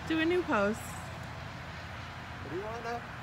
Do a new pose. What do you want now?